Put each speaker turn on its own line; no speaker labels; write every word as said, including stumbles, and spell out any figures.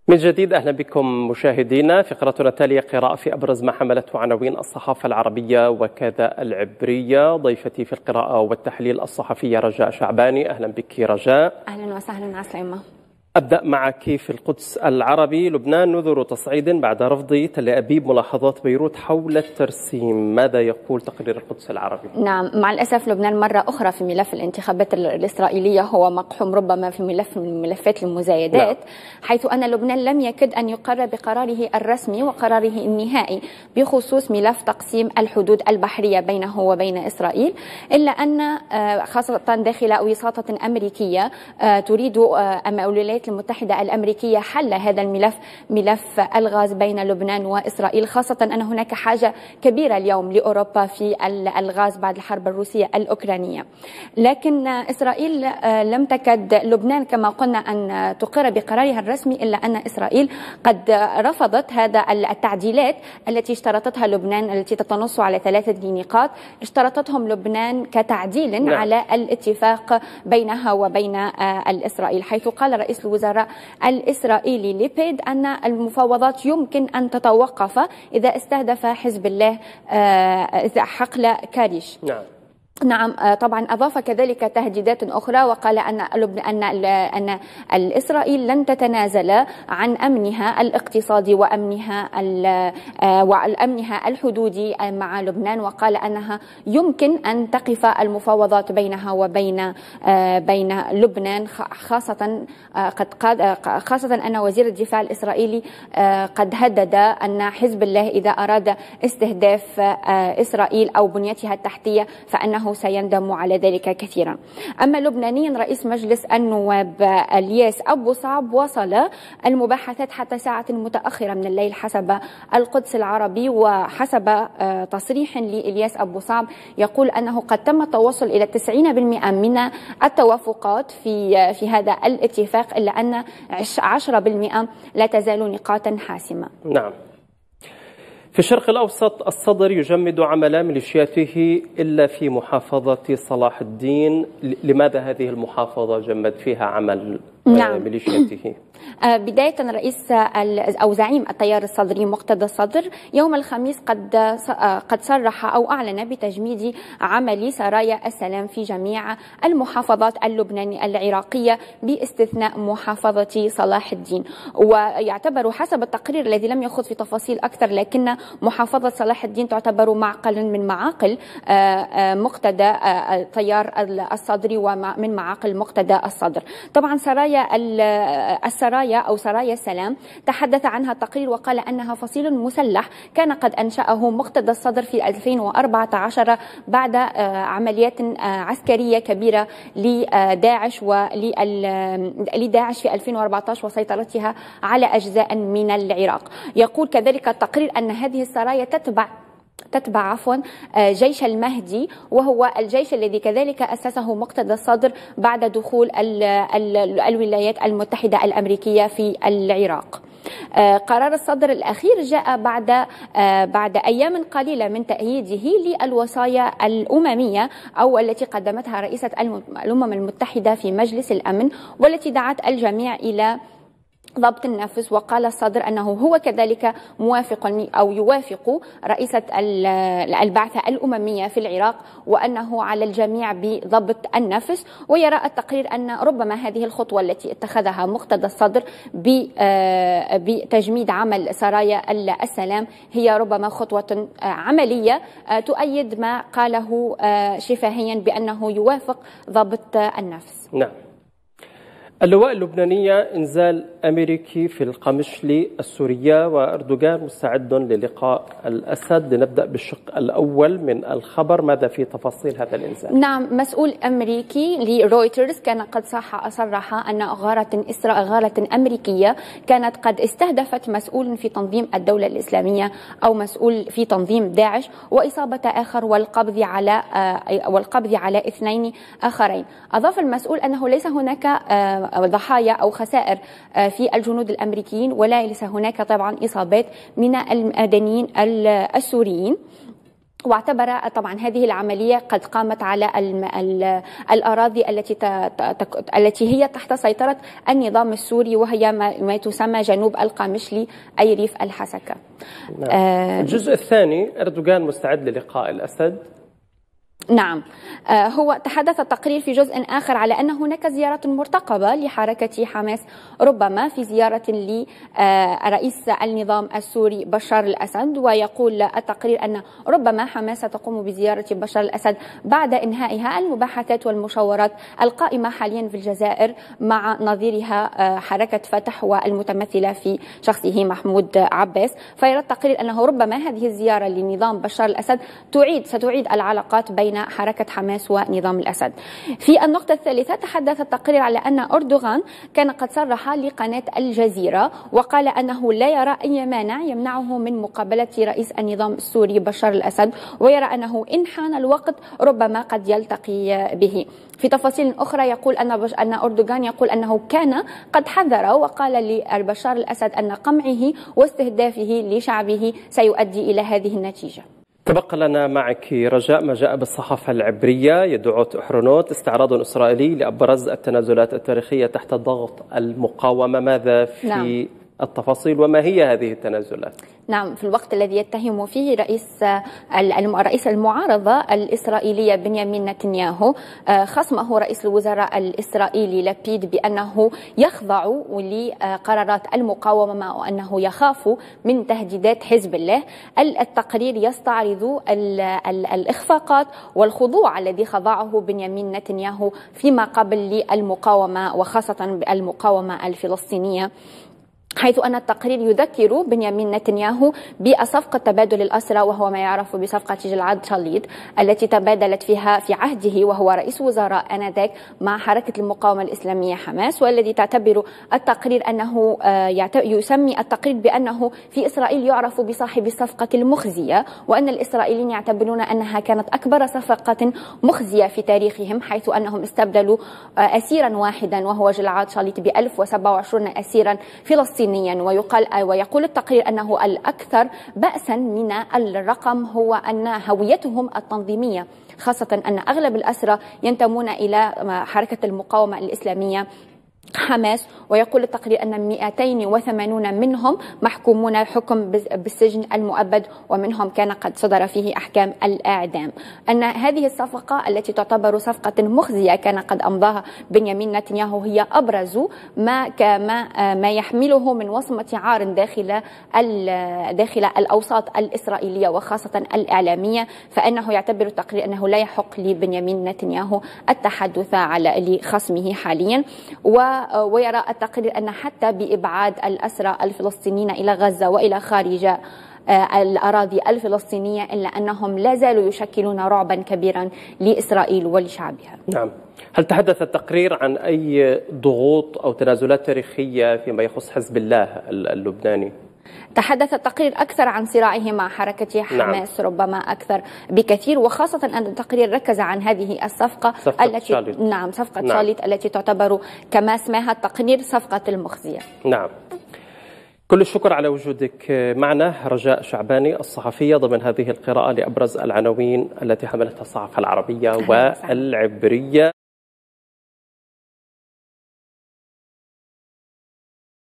من جديد أهلا بكم مشاهدينا. فقرتنا التالية قراءة في أبرز ما حملته عناوين الصحافة العربية وكذا العبرية. ضيفتي في القراءة والتحليل الصحفية رجاء شعباني. أهلا بك رجاء.
أهلا وسهلا عسلامة.
أبدأ معك في القدس العربي. لبنان نذر تصعيد بعد رفض تل أبيب ملاحظات بيروت حول الترسيم. ماذا يقول تقرير القدس العربي؟
نعم، مع الأسف لبنان مرة أخرى في ملف الانتخابات الإسرائيلية هو مقحوم ربما في ملف من ملفات المزايدات. نعم. حيث أن لبنان لم يكد أن يقرر بقراره الرسمي وقراره النهائي بخصوص ملف تقسيم الحدود البحرية بينه وبين إسرائيل، إلا أن خاصة داخل وساطة أمريكية تريد الولايات المتحدة الأمريكية حل هذا الملف، ملف الغاز بين لبنان وإسرائيل، خاصة أن هناك حاجة كبيرة اليوم لأوروبا في الغاز بعد الحرب الروسية الأوكرانية. لكن إسرائيل لم تكد لبنان كما قلنا أن تقر بقرارها الرسمي، إلا أن إسرائيل قد رفضت هذا التعديلات التي اشترطتها لبنان، التي تتنص على ثلاثة نقاط اشترطتهم لبنان كتعديل نعم. على الاتفاق بينها وبين الإسرائيل، حيث قال رئيس الوزراء الإسرائيلي ليبيد أن المفاوضات يمكن أن تتوقف إذا استهدف حزب الله حقل كاريش.
نعم.
نعم طبعا أضاف كذلك تهديدات أخرى، وقال أن أن أن الإسرائيل لن تتنازل عن أمنها الاقتصادي وأمنها وأمنها الحدودي مع لبنان، وقال أنها يمكن أن تقف المفاوضات بينها وبين بين لبنان، خاصة قد خاصة أن وزير الدفاع الإسرائيلي قد هدد أن حزب الله إذا أراد استهداف إسرائيل أو بنيتها التحتية فأنه سيندم على ذلك كثيرا. أما لبنانيا رئيس مجلس النواب الياس أبو صعب وصل المباحثات حتى ساعة متأخرة من الليل حسب القدس العربي، وحسب تصريح لإلياس أبو صعب يقول أنه قد تم التوصل إلى تسعين بالمئة من التوافقات في في هذا الاتفاق، إلا أن عشرة بالمئة لا تزال نقاطا حاسمة.
نعم. في الشرق الأوسط الصدر يجمد عمل ميليشياته إلا في محافظة صلاح الدين. لماذا هذه المحافظة جمد فيها عمل نعم. ميليشياته؟
بداية رئيس أو زعيم التيار الصدري مقتدى الصدر يوم الخميس قد قد صرح أو أعلن بتجميد عمل سرايا السلام في جميع المحافظات اللبنانية العراقية باستثناء محافظة صلاح الدين، ويعتبر حسب التقرير الذي لم يخوض في تفاصيل أكثر، لكن محافظة صلاح الدين تعتبر معقل من معاقل مقتدى التيار الصدري ومن معاقل مقتدى الصدر. طبعا سرايا السرايا أو سرايا السلام تحدث عنها التقرير وقال أنها فصيل مسلح كان قد أنشأه مقتدى الصدر في ألفين وأربعة عشر بعد عمليات عسكرية كبيرة لداعش ولداعش في ألفين وأربعة عشر وسيطرتها على أجزاء من العراق. يقول كذلك التقرير أن هذه السرايا تتبع تتبع عفوا جيش المهدي، وهو الجيش الذي كذلك أسسه مقتدى الصدر بعد دخول ال ال الولايات المتحدة الأمريكية في العراق. قرار الصدر الأخير جاء بعد بعد أيام قليلة من تأييده للوصايا الأممية أو التي قدمتها رئيسة الأمم المتحدة في مجلس الأمن، والتي دعت الجميع إلى ضبط النفس. وقال الصدر أنه هو كذلك موافق أو يوافق رئيسة البعثة الأممية في العراق، وأنه على الجميع بضبط النفس. ويرى التقرير أن ربما هذه الخطوة التي اتخذها مقتدى الصدر بتجميد عمل سرايا السلام هي ربما خطوة عملية تؤيد ما قاله شفاهيا بأنه يوافق ضبط النفس.
نعم. اللواء اللبنانية إنزال أمريكي في القمشلي السورية وأردوغان مستعد للقاء الأسد. لنبدأ بالشق الأول من الخبر. ماذا في تفاصيل هذا الإنزال؟
نعم، مسؤول أمريكي لرويترز كان قد صح صرح أن غارة إسراء غارة أمريكية كانت قد استهدفت مسؤول في تنظيم الدولة الإسلامية أو مسؤول في تنظيم داعش وإصابة آخر والقبض على والقبض على اثنين آخرين. أضاف المسؤول أنه ليس هناك ضحايا أو خسائر في الجنود الأمريكيين، ولا ليس هناك طبعا إصابات من المدنيين السوريين. واعتبر طبعا هذه العملية قد قامت على الأراضي التي التي هي تحت سيطرة النظام السوري، وهي ما تسمى جنوب القامشلي أي ريف الحسكة.
نعم. آه الجزء الثاني، أردوغان مستعد للقاء الأسد.
نعم، هو تحدث التقرير في جزء آخر على أن هناك زيارة مرتقبة لحركة حماس، ربما في زيارة لرئيس النظام السوري بشار الأسد. ويقول التقرير أن ربما حماس تقوم بزيارة بشار الأسد بعد إنهائها المباحثات والمشاورات القائمة حاليا في الجزائر مع نظيرها حركة فتح والمتمثلة في شخصه محمود عباس. فيرى التقرير أنه ربما هذه الزيارة لنظام بشار الأسد تعيد ستعيد العلاقات بين حركة حماس ونظام الأسد. في النقطة الثالثة تحدث التقرير على أن أردوغان كان قد صرح لقناة الجزيرة وقال أنه لا يرى أي مانع يمنعه من مقابلة رئيس النظام السوري بشار الأسد، ويرى أنه إن حان الوقت ربما قد يلتقي به. في تفاصيل أخرى يقول أن أن أردوغان يقول أنه كان قد حذر وقال لبشار الأسد أن قمعه واستهدافه لشعبه سيؤدي إلى هذه النتيجة.
تبقى لنا معك رجاء ما جاء بالصحافة العبرية. يدعوت أحرنوت استعراض إسرائيلي لأبرز التنازلات التاريخية تحت ضغط المقاومة. ماذا في نعم. التفاصيل وما هي هذه التنازلات؟
نعم، في الوقت الذي يتهم فيه رئيس رئيس المعارضة الإسرائيلية بنيامين نتنياهو خصمه رئيس الوزراء الإسرائيلي لابيد بأنه يخضع لقرارات المقاومة وأنه يخاف من تهديدات حزب الله. التقرير يستعرض الإخفاقات والخضوع الذي خضعه بنيامين نتنياهو فيما قبل للمقاومة وخاصة المقاومة الفلسطينية، حيث أن التقرير يذكر بنيامين نتنياهو بصفقة تبادل الأسرى، وهو ما يعرف بصفقة جلعاد شاليط التي تبادلت فيها في عهده وهو رئيس وزراء آنذاك مع حركة المقاومة الإسلامية حماس، والذي تعتبر التقرير أنه يسمي التقرير بأنه في إسرائيل يعرف بصاحب الصفقة المخزية، وأن الإسرائيليين يعتبرون أنها كانت أكبر صفقة مخزية في تاريخهم، حيث أنهم استبدلوا أسيرا واحدا وهو جلعاد شاليط ب ألف وسبعة وعشرين أسيرا فلسطينيا. ويقال ويقول التقرير أنه الأكثر بأسا من الرقم هو أن هويتهم التنظيمية، خاصة أن أغلب الأسرى ينتمون إلى حركة المقاومة الإسلامية حماس. ويقول التقرير أن مئتين وثمانين منهم محكومون حكم بالسجن المؤبد، ومنهم كان قد صدر فيه أحكام الإعدام. أن هذه الصفقة التي تعتبر صفقة مخزية كان قد أمضاها بنيامين نتنياهو هي أبرز ما كما ما يحمله من وصمة عار داخل داخل الأوساط الإسرائيلية وخاصة الإعلامية، فإنه يعتبر التقرير أنه لا يحق لبنيامين نتنياهو التحدث على لخصمه حاليا. و ويرى التقرير أن حتى بإبعاد الأسرى الفلسطينيين إلى غزة وإلى خارج الأراضي الفلسطينية إلا أنهم لا زالوا يشكلون رعبا كبيرا لإسرائيل ولشعبها.
نعم. هل تحدث التقرير عن أي ضغوط أو تنازلات تاريخية فيما يخص حزب الله اللبناني؟
تحدث التقرير أكثر عن صراعه مع حركة حماس، نعم. ربما أكثر بكثير، وخاصة أن التقرير ركز عن هذه الصفقة
صفقة
التي
شاليط.
نعم صفقة نعم. شاليط التي تعتبر كما اسمها التقرير صفقة المخزية.
نعم. كل الشكر على وجودك معنا رجاء شعباني الصحفية ضمن هذه القراءة لأبرز العناوين التي حملتها الصحافة العربية والعبرية.